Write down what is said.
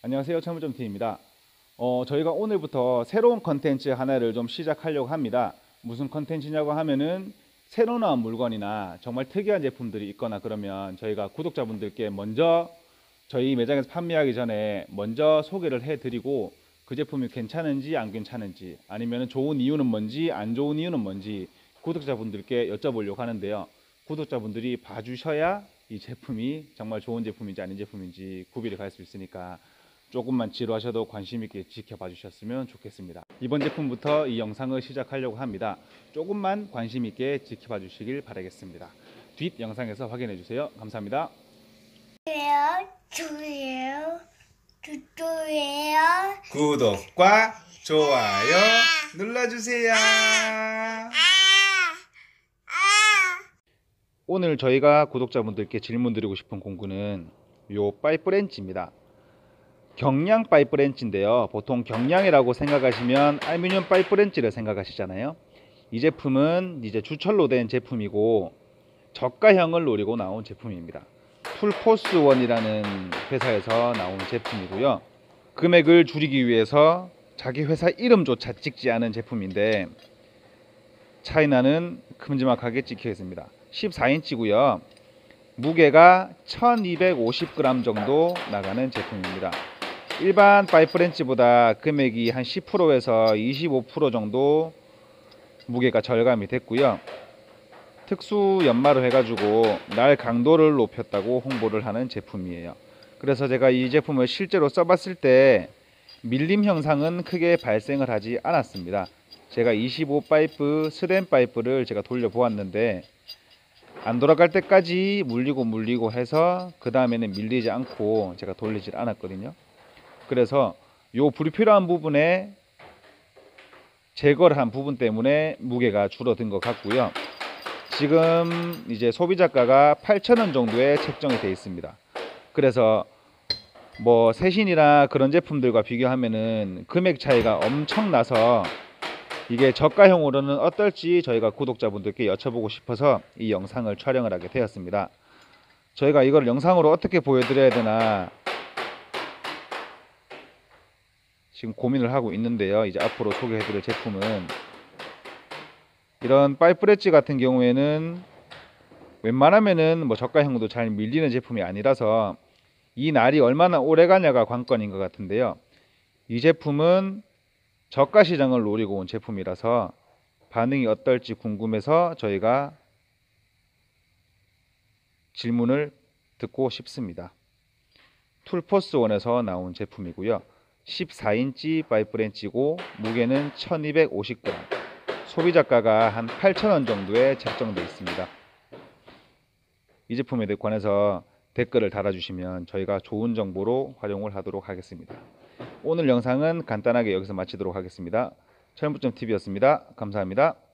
안녕하세요. 철물점TV입니다. 저희가 오늘부터 새로운 컨텐츠 하나를 좀 시작하려고 합니다. 무슨 컨텐츠냐고 하면은 새로 나온 물건이나 정말 특이한 제품들이 있거나 그러면 저희가 구독자분들께 먼저 저희 매장에서 판매하기 전에 먼저 소개를 해드리고 그 제품이 괜찮은지 안 괜찮은지 아니면 좋은 이유는 뭔지 안 좋은 이유는 뭔지 구독자분들께 여쭤보려고 하는데요. 구독자분들이 봐주셔야 이 제품이 정말 좋은 제품인지 아닌 제품인지 구별이 갈 수 있으니까 조금만 지루하셔도 관심 있게 지켜봐 주셨으면 좋겠습니다. 이번 제품부터 이 영상을 시작하려고 합니다. 조금만 관심 있게 지켜봐 주시길 바라겠습니다. 뒷 영상에서 확인해 주세요. 감사합니다. 좋아요, 좋아요, 구독과 좋아요 눌러주세요. 오늘 저희가 구독자분들께 질문 드리고 싶은 공구는 요 파이프 렌치입니다. 경량 파이프 렌치인데요. 보통 경량이라고 생각하시면 알루미늄 파이프 렌치를 생각하시잖아요. 이 제품은 이제 주철로 된 제품이고 저가형을 노리고 나온 제품입니다. 풀포스원이라는 회사에서 나온 제품이고요. 금액을 줄이기 위해서 자기 회사 이름조차 찍지 않은 제품인데 차이나는 큼지막하게 찍혀 있습니다. 14인치고요. 무게가 1250g 정도 나가는 제품입니다. 일반 파이프 렌치보다 금액이 한 10%에서 25% 정도 무게가 절감이 됐고요. 특수 연마를 해가지고 날 강도를 높였다고 홍보를 하는 제품이에요. 그래서 제가 이 제품을 실제로 써봤을 때 밀림 현상은 크게 발생을 하지 않았습니다. 제가 25 파이프 스댄 파이프를 제가 돌려보았는데 안 돌아갈 때까지 물리고 해서 그 다음에는 밀리지 않고 제가 돌리질 않았거든요. 그래서 요 불필요한 부분에 제거를 한 부분 때문에 무게가 줄어든 것 같고요. 지금 이제 소비자가가 8,000원 정도에 책정이 되어 있습니다. 그래서 뭐 세신이나 그런 제품들과 비교하면은 금액 차이가 엄청나서 이게 저가형으로는 어떨지 저희가 구독자분들께 여쭤보고 싶어서 이 영상을 촬영을 하게 되었습니다. 저희가 이걸 영상으로 어떻게 보여드려야 되나 지금 고민을 하고 있는데요. 이제 앞으로 소개해드릴 제품은 이런 파이프 렌치 같은 경우에는 웬만하면은 뭐 저가형도 잘 밀리는 제품이 아니라서 이 날이 얼마나 오래 가냐가 관건인 것 같은데요. 이 제품은 저가 시장을 노리고 온 제품이라서 반응이 어떨지 궁금해서 저희가 질문을 듣고 싶습니다. 툴포스원에서 나온 제품이고요. 14인치 파이프 렌치고 무게는 1250g, 소비자가가 한 8,000원 정도에 책정되어 있습니다. 이 제품에 관해서 댓글을 달아주시면 저희가 좋은 정보로 활용을 하도록 하겠습니다. 오늘 영상은 간단하게 여기서 마치도록 하겠습니다. 철물점TV였습니다. 감사합니다.